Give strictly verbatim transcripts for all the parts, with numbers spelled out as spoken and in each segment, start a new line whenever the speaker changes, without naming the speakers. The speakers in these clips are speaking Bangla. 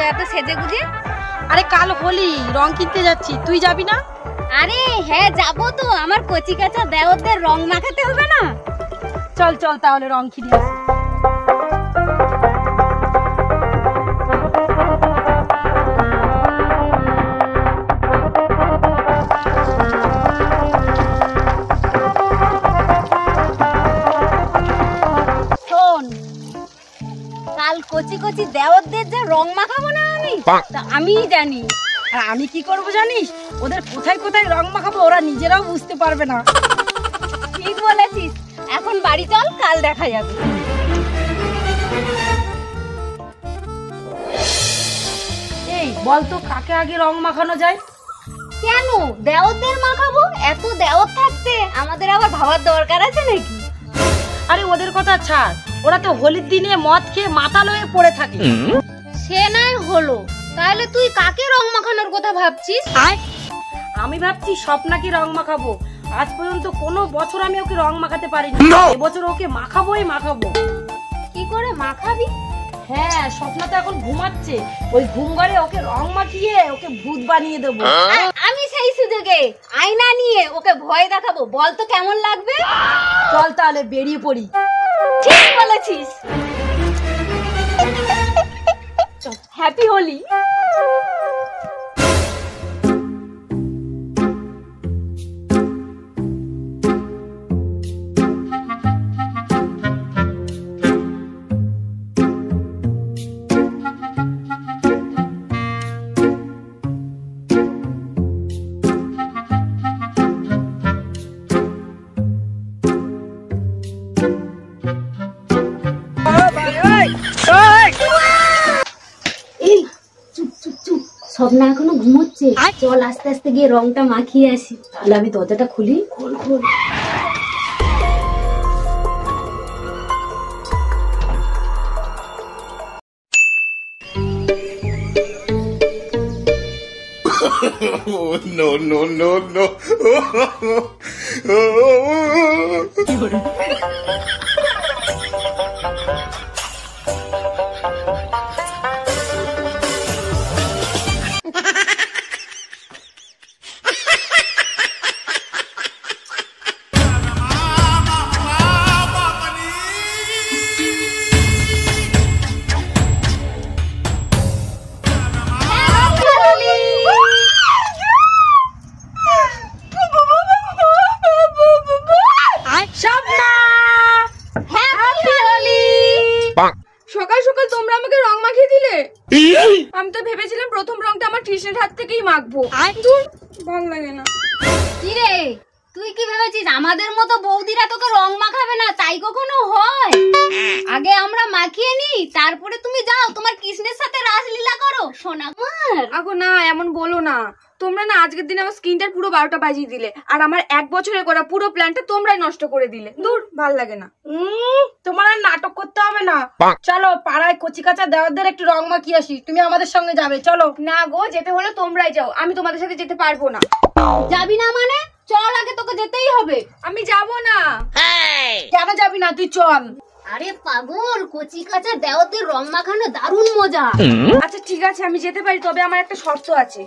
এত সেজে গুজে?
আরে কাল হোলি, রং কিনতে যাচ্ছি, তুই যাবি না?
আরে হ্যাঁ যাবো তো, আমার কচি কাঁচা দেওরদের রং মাখাতে হবে না?
চল চল তাহলে রং কিনে আসি।
কাল কচি কচি দেওরদের যে রং মাখাবো না আমি, তা আমিই জানি।
আর আমি কি করবো জানিস? ওদের কোথায় কোথায় রং মাখাবো ওরা নিজেরাও বুঝতে পারবে না।
ঠিক বলেছিস, এখন বাড়ি চল, কাল দেখা যাবে।
এই বলতো কাকে আগে রং মাখানো যায়?
কেন দেওরদের মাখাবো? এত দেওর থাকতে আমাদের আবার ভাবার দরকার আছে নাকি?
আরে ওদের কথা ছাড়, ওরা তো হোলির দিনে মদ খেয়ে মাতাল হয়ে পড়ে থাকে।
সে নাই হলো, তাহলে তুই কাকে রং মাখানোর কথা ভাবছিস?
আমি ভাবছি স্বপ্নাকে রং মাখাবো। আজ পর্যন্ত কোনো বছর আমি ওকে রং মাখাতে পারিনি, এবছর ওকে মাখাবোই মাখাবো।
কি করে মাখাবি?
হ্যাঁ, স্বপ্না তো এখন ঘুমাচ্ছে, ওই ঘুম ঘরে ওকে রং মাখিয়ে ওকে ভূত বানিয়ে দেবো।
আমি সেই সুযোগে আয়না নিয়ে ওকে ভয় দেখাবো, বল তো কেমন লাগবে?
চল তাহলে বেরিয়ে পড়ি।
ঠিক বলেছিস। হ্যাপি হোলি। স্বপ্না এখনো ঘুমোচ্ছে, চল আস্তে আস্তে গিয়ে রংটা মাখিয়ে আসি।
তাহলে আমি দরজাটা খুলি। খোল খোল।
no no no no
সকাল সকাল তোমরা আমাকে রং মাখিয়ে দিলে। আমি তো ভেবেছিলাম প্রথম রংটা আমার টিউশনের হাত থেকেই মাখবো। দূর, ভালো লাগে না।
কি রে, তুই কি ভেবেছিস আমাদের মতো বৌদিরা তোকে রং মাখাবে না? তাই কখনো হয়? আগে আমরা মাখিয়ে নি, তারপরে তুমি যাও তোমার কৃষ্ণের সাথে রাসলীলা করো। সোনা আমার
আগো না, এমন বলো না। তোমরা না আজকের দিনে আমার স্কিনটার পুরো বারোটা বাজিয়ে দিলে, আর আমার এক বছরের করা পুরো প্ল্যানটা তোমরাই নষ্ট করে দিলে। দূর, ভাল লাগে না।
উম, তোমার আর নাটক করতে হবে না, চলো পাড়ায় কচি কাঁচা দেওয়ারদের একটু রং মাখিয়ে আসি। তুমি আমাদের সঙ্গে যাবে, চলো।
না গো, যেতে হলে তোমরাই যাও, আমি তোমাদের সাথে যেতে পারবো না।
যাবি না মানে? চল, আগে তোকে যেতেই হবে।
আমি যাব না।
কেন যাবি না? তুই চল।
আরে পাগল, কচি কাঁচা দেওয়ারদের রং মাখানো দারুণ মজা।
আচ্ছা ঠিক আছে, আমি যেতে পারি, তবে আমার একটা শর্ত আছে।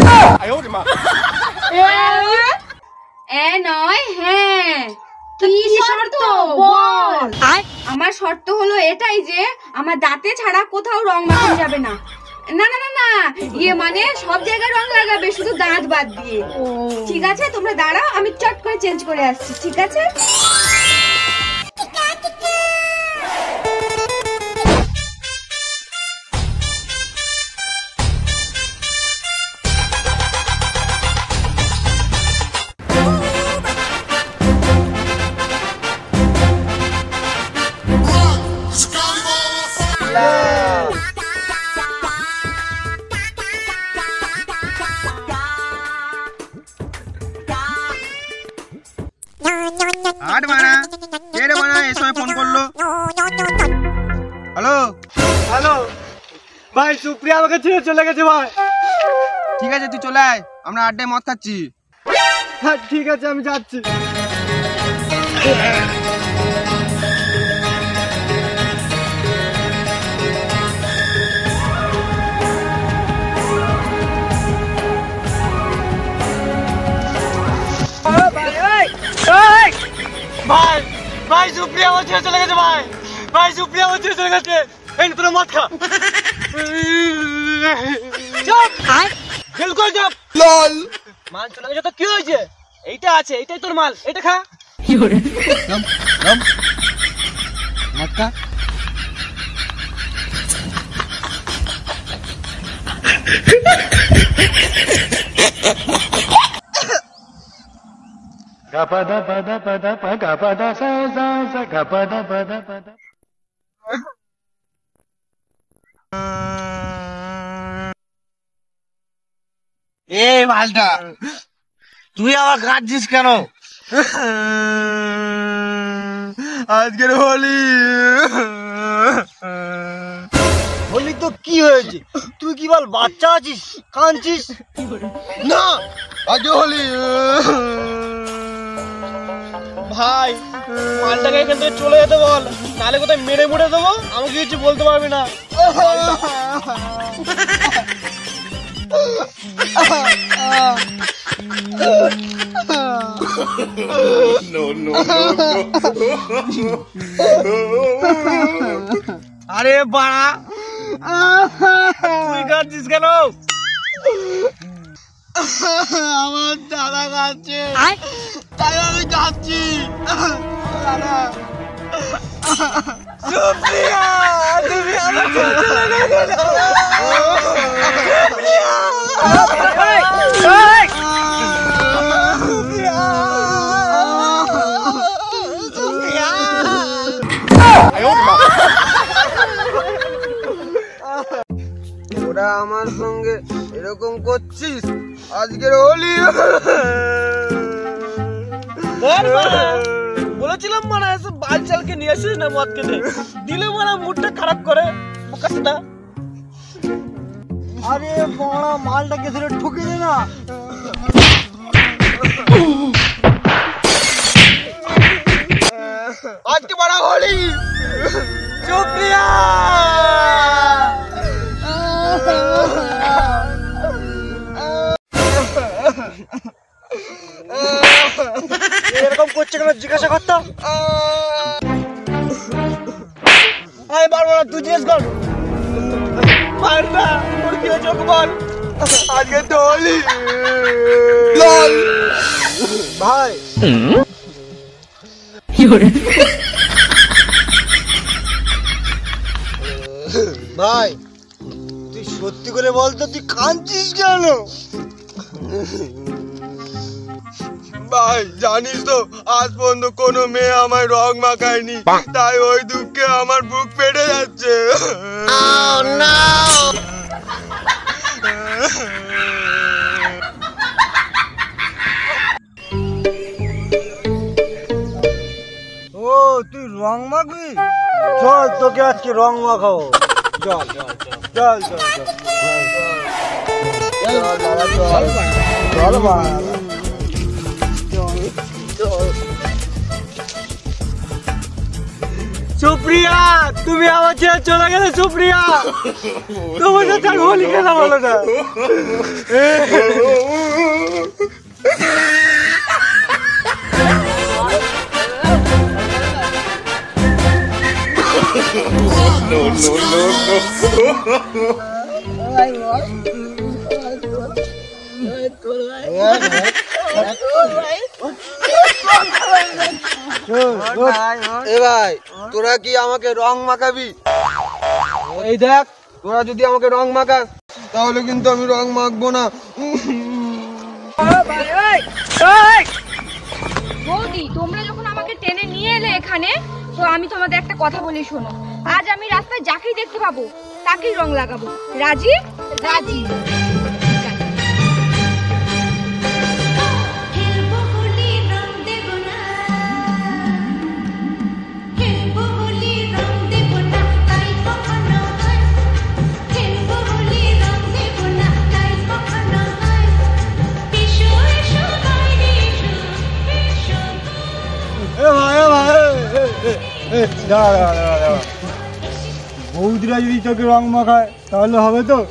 এ নয় হ্যাঁ।
কি শর্ত বল?
আমার শর্ত হলো এটাই যে আমার দাঁতে ছাড়া কোথাও রং মাখানো যাবে না। না না না না, ইয়ে মানে সব জায়গায় রং লাগাবে, শুধু দাঁত বাদ দিয়ে। ঠিক আছে, তোমরা দাঁড়াও, আমি চট করে চেঞ্জ করে আসছি। ঠিক আছে?
আট মানা কে রে মানা এই সময় ফোন করলো? হ্যালো
হ্যালো ভাই, সুপ্রিয়া আমাকে ছেড়ে চলে গেছে ভাই।
ঠিক আছে, তুই চলে আয়, আমরা আড্ডায় মদ খাচ্ছি।
হ্যাঁ ঠিক আছে, আমি যাচ্ছি। ছেড়ে চলে গেছে ভাই। ভাই সুপ্রিয়া আমার ছেড়ে চলে গেছে। এই নে তোরা মদ খা। চুপ ফেল কর চুপ। লল মাল চলে গেছে তো কি হয়েছে? এইটা আছে, এইটাই তোর মাল, এটা খা। কি করে নাম নাম মদ খা। Gapada pada pada pada gapada sa sa sa gapada pada pada. এই মালটা তুই আবার কাঁদছিস কেন? আজকের হোলি। হোলি তো কি হয়েছে? তুই কি বল বাচ্চা আছিস কাঁদছিস? না আজকে হোলি। ভাই মালটাকে এখান থেকে চলে যেতে বল, নাহলে কোথায় মেরে মুড়ে দেবো, আমাকে কিছু বলতে পারবি না। আরে বাড়া তুই কাঁদছিস কেন? আমার দাদা কাঁদছে তাই আমি কাঁদছি। সুপ্রিয়া তুমি আমার ছেড়ে চলে গেলে।
ওরা আমার সঙ্গে এরকম করছিস আজকের হোলি।
বলেছিলাম মানে এসব বাল চালকে নিয়ে আসিস না মদ খেতে, দিলে মানে মুডটা খারাপ করে বোকাসটা। আরে বড়া মালটাকে ধরে ঠুকে দে না। আজকে বড় হোলি। সুপ্রিয়া এরকম করছে কেন জিজ্ঞাসা করতাম। আমি পারবো না, তুই জিজ্ঞেস কর। পারবা তোর কি হয়েছে বল। আজকে তো হোলি। ভাই ভাই তুই সত্যি করে বলতো তুই কাঁদছিস কেন? ভাই জানিস তো আজ পর্যন্ত কোনো মেয়ে আমায় রং মাখায়নি, তাই ওই দুঃখে আমার বুক ফেটে যাচ্ছে। ও তুই রং মাখবি? চল তোকে আজকে রং মাখাবো। চল চল চল চল চল চল চল চল। সুপ্রিয়া তুমি আমার ছেড়ে চলে গেলে। সুপ্রিয়া তোমার সাথে হোলি খেলা বলো না। No, no, no, এ ভাই তোরা কি আমাকে রং মাখাবি? এই দেখ তোরা যদি আমাকে রং মাখাস তাহলে কিন্তু আমি রং মাখবো না।
বৌদি তোমরা যখন আমাকে টেনে নিয়ে এলে এখানে, তো আমি তোমাদের একটা কথা বলি শোনো। আজ আমি রাস্তায় যাকেই দেখতে পাবো তাকেই রং লাগাবো। রাজি? রাজি।
বৌদিরা যদি তোকে রং মাখায় তাহলে হবে তো?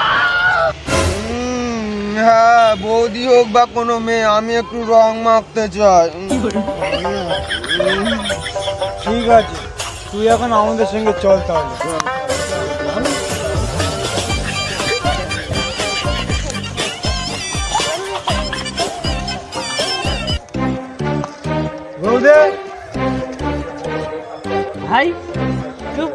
হ্যাঁ বৌদি হোক বা কোনো মেয়ে, আমি একটু রং মাখতে চাই।
ঠিক আছে, তুই এখন আমাদের সঙ্গে চল তাহলে। বৌদে
ভাই চুপ।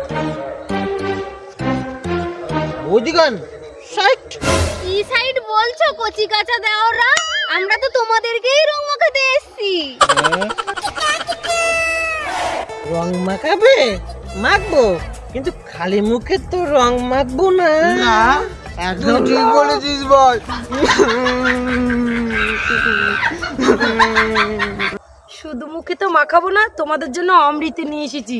বৌদিগণ সাইট।
কি সাইড বলছো কচি কাঁচা দেওরা? আমরা তো তোমাদেরকেই রং মাখাতে এসেছি।
রং মাখাবে? মাখবো, কিন্তু খালি মুখে তো রং মাখবো না।
একদম ঠিক বলেছিস বল।
শুধু মুখে তো মাখাবো না, তোমাদের জন্য অমৃত নিয়ে এসেছি।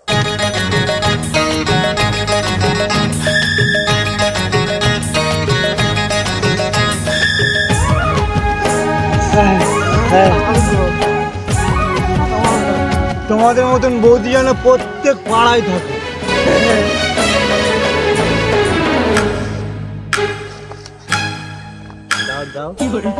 তোমাদের মতন বৌদি যেন প্রত্যেক পাড়ায় থাকে।
দাও দাও।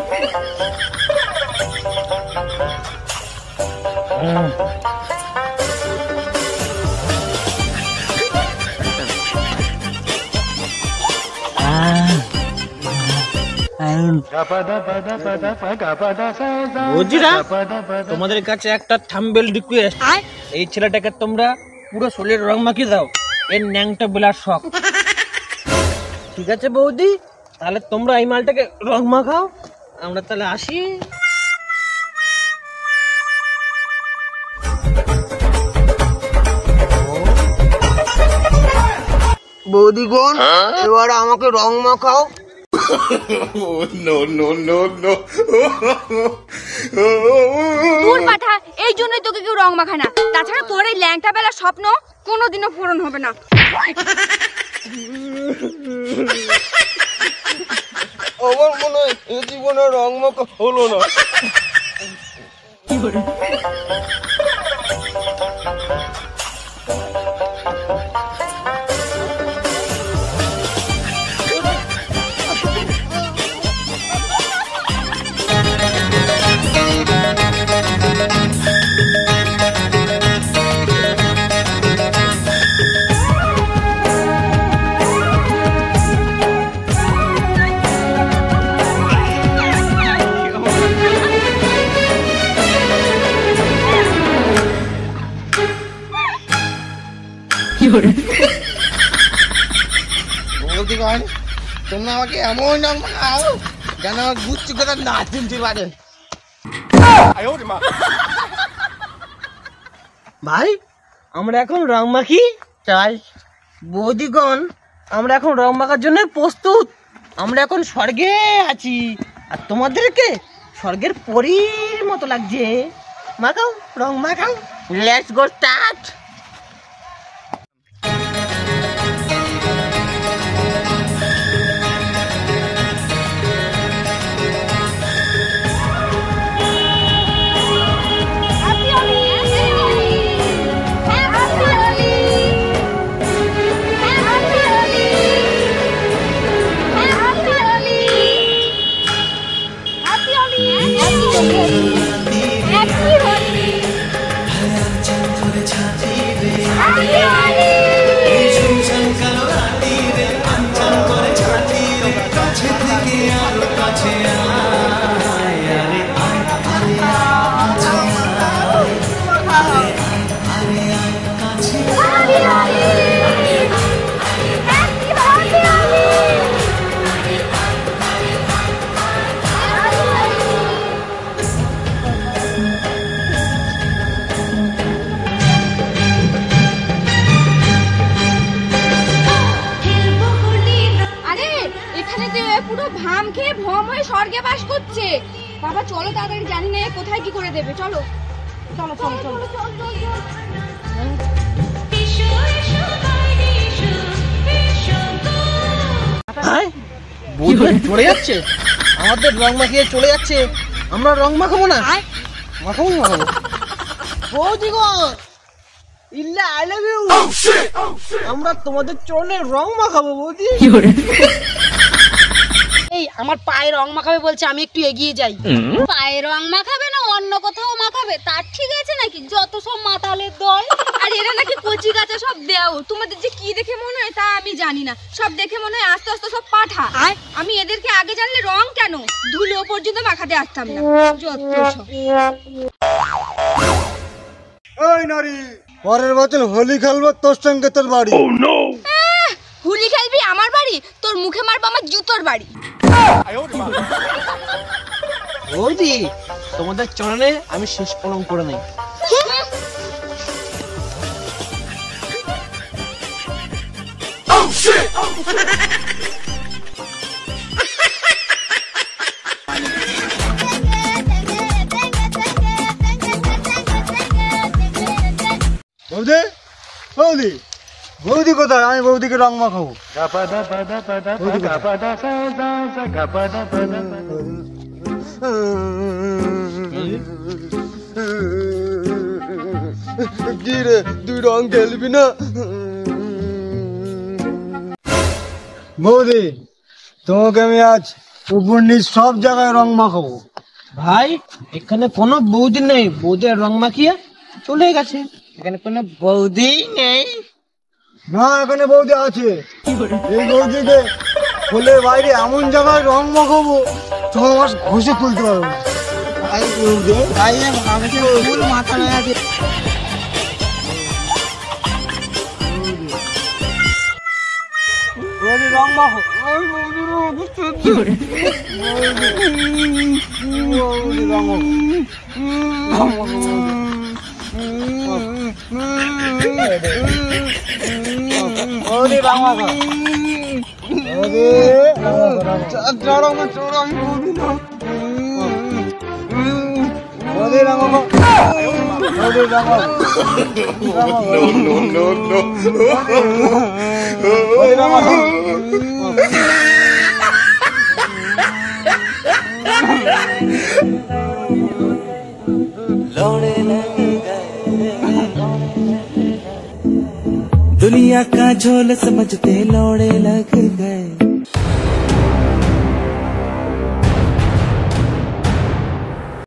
বৌদিরা, তোমাদের কাছে একটা থাম্বেল রিকোয়েস্ট। এই ছেলেটাকে তোমরা পুরো শরীরের রং মাখিয়ে দাও, এর ন্যাংটা বেলার শখ। ঠিক আছে বৌদি, তাহলে তোমরা এই মালটাকে রং মাখাও, আমরা তাহলে আসি।
বৌদিগণ, এবার আমাকে রং মাখাও।
দূর পাঠা, এই জন্যই তোকে কেউ রং মাখায় না। তাছাড়া তোর এই ল্যাংটা বেলা স্বপ্ন কোনোদিনও পূরণ হবে না।
আমার মনে হয় এই জীবনে রং মাখা হলো না। বৌদিগণ, তোমরা আমাকে এমন রং মাখাও যেন আমার গুচ্ছি কথা না চিনতে পারে।
ভাই, আমরা এখন রং মাখি চাই। বৌদিগণ, আমরা এখন রং মাখার জন্য প্রস্তুত। আমরা এখন স্বর্গে আছি, আর তোমাদেরকে স্বর্গের পরীর মতো লাগছে। মাখাও, রং মাখাও। Let's go start.
ভাম খেয়ে ভম হয়ে স্বর্গে বাস করছে। বাবা চলো তাড়াতাড়ি, জানি না কোথায় কি করে দেবে। চলো চলো চলো চলো।
চলে যাচ্ছে, আমাদের রং মাখিয়ে চলে যাচ্ছে। আমরা রং মাখাবো না, মাখাবো মাখাবো। বৌদিগণ, ইল্লা আই লাভ ইউ। আমরা তোমাদের চরণে রং মাখাবো বৌদি।
এই আমার পায়ে রং মাখাবে বলছে, আমি একটু এগিয়ে যাই।
পায়ে রং মাখাবে না অন্য কোথাও মাখাবে তার ঠিক আছে নাকি? যত সব মাতালের দল।
আর এরা নাকি কচি কাঁচা সব দেও, তোমাদের যে কি দেখে মনে হয় তা আমি জানি না, সব দেখে মনে হয় আস্তে আস্তে সব পাঠা। আমি এদেরকে আগে জানলে রং কেন ধুলো পর্যন্ত মাখাতে আসতাম না। যত সব।
ওই নারী, পরের বছর হোলি খেলবো তোর সঙ্গে তোর বাড়ি।
আহ, হোলি খেলবি আমার বাড়ি? তোর মুখে মারবো আমার জুতোর বাড়ি।
বৌদি, তোমাদের চরণে আমি শেষ প্রণাম করে নেই।
বৌদি, বৌদি, বৌদি কোথায়? আমি বৌদিকে রং মাখাবো। কি রে, তুই রং খেলবি না? বৌদি, তোমাকে আমি আজ উপর নিচ সব জায়গায় রং মাখাবো।
ভাই, এখানে কোনো বৌদি নেই, বৌদি রং মাখিয়ে চলে গেছে। এখানে কোনো বৌদি নেই।
না, এখানে বৌদি আছে। এই বৌদিকে ফুলে বাইরে এমন জায়গায় রং মাখাবো ছ মাস ঘষে তুলতে পারবো না।
ভাই বৌদি, ভাই ভাবছি ফুল মাথা আছে।
বৌদি রং মাখো। ওই বৌদি রং মাখো। বৌদি রং মাখো। বৌদি রং মাখো। বৌদি চড়ো না, চড়ো, আমি বৌদি না। বৌদি রং মাখো। বৌদি রং মাখো। বৌদি রং মাখো।
दुनिया का झोल समझते लौड़े लग गए।